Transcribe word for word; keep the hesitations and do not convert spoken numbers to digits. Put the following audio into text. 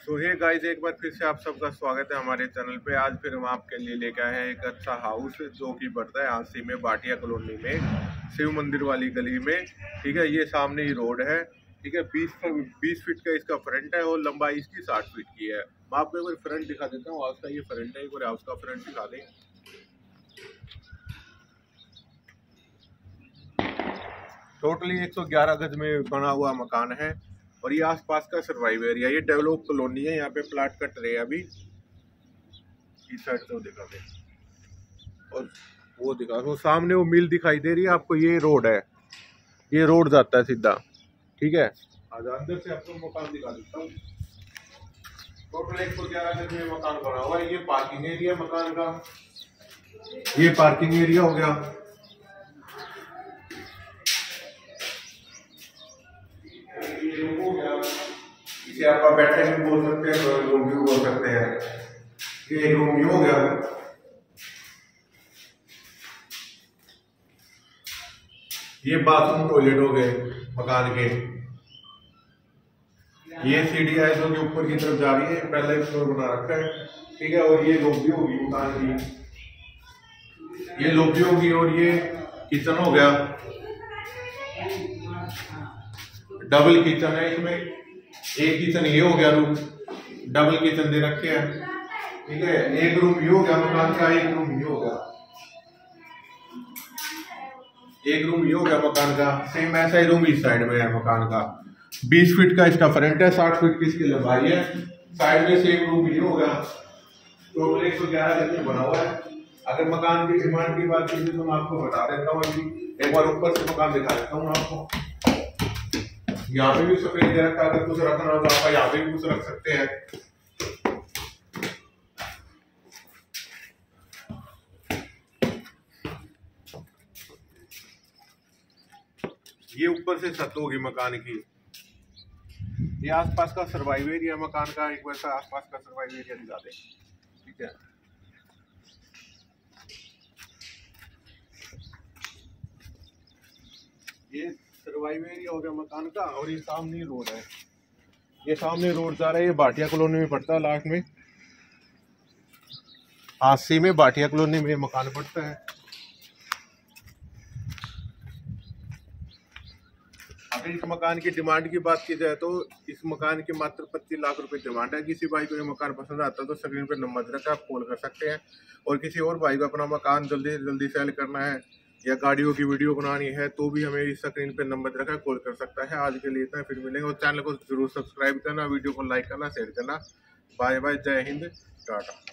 तो hey guys, एक बार फिर से आप सबका स्वागत है हमारे चैनल पे। आज फिर हम आपके लिए लेके आए हैं एक अच्छा हाउस जो कि पड़ता है हांसी में, भाटिया कॉलोनी में, शिव मंदिर वाली गली में। ठीक है, ये सामने ही रोड है। ठीक है, बीस बीस फीट का इसका फ्रंट है और लंबाई इसकी साठ फीट की है। मैं आपको एक बार फ्रंट दिखा देता हूँ। हाउस का ये फ्रंट है, एक बार हाउस का फ्रंट दिखा दें। टोटली एक सौ ग्यारह गज में बना हुआ मकान है और ये आसपास का सर्वाइव एरिया, ये डेवलप कॉलोनी है। यहाँ पे प्लाट कट रहे हैं अभी। इस साइड से दिखा दे और वो दिखा, वो सामने वो मिल दिखाई दे रही है आपको। ये रोड है, ये रोड जाता है सीधा। ठीक है, आज अंदर से आपको मकान दिखा देता हूँ। टोटल एक सौ ग्यारह गज में मकान बना हुआ है। ये पार्किंग एरिया मकान का, ये पार्किंग एरिया हो गया। इसे आप बेडरूम भी बोल सकते हैं, रूम भी बोल सकते हैं। ये रूम भी हो गया। ये बाथरूम टॉयलेट हो गए मकान के। ये सीढ़ियां है जो कि ऊपर की तरफ जा रही है, पहले फ्लोर बना रखा है। ठीक है, और ये लॉबी होगी मकान की, ये लॉबी होगी और ये किचन हो गया। डबल किचन है इसमें, एक किचन ये हो गया, रूम डबल किचन दे रखे हैं। ठीक है, एक रूम ये हो गया मकान का, एक रूम ये हो गया, एक रूम ये हो गया मकान का। सेम ऐसा ही रूम इस साइड में है मकान का। बीस फीट का इसका फ्रंट है, साठ फीट की इसकी लंबाई है। साइड में सेम रूम ये हो गया। टोटल एक सौ ग्यारह गज में बना हुआ है। अगर मकान की डिमांड की बात की तो मैं आपको बता देता हूँ। अभी एक बार ऊपर से मकान दिखा देता हूँ आपको। यहाँ पे भी सफेद दे रखा है, अगर कुछ रखना हो तो आप यहाँ पे भी कुछ रख सकते हैं। ये ऊपर से छत होगी मकान की। ये आसपास का सर्वाइव एरिया मकान का, एक बार आसपास का सर्वाइव एरिया दिखा दे। ठीक है, ये सर्वाइव एरिया हो गया मकान का और ये सामने रोड है। ये सामने रोड जा रहा है, ये भाटिया कॉलोनी में पड़ता है। लास्ट में हांसी में भाटिया कॉलोनी में मकान पड़ता है। अगर इस मकान की डिमांड की बात की जाए तो इस मकान की मात्र पच्चीस लाख रुपए डिमांड है। किसी भाई को ये मकान पसंद आता है तो स्क्रीन पे नंबर रखा है, आप कॉल कर सकते हैं। और किसी और भाई को अपना मकान जल्दी जल्दी सेल करना है या गाड़ियों की वीडियो बनानी है तो भी हमें इस स्क्रीन पे नंबर रखा है, कॉल कर सकता है। आज के लिए इतना, फिर मिलेंगे। और चैनल को जरूर सब्सक्राइब करना, वीडियो को लाइक करना, शेयर करना। बाय बाय, जय हिंद, टाटा।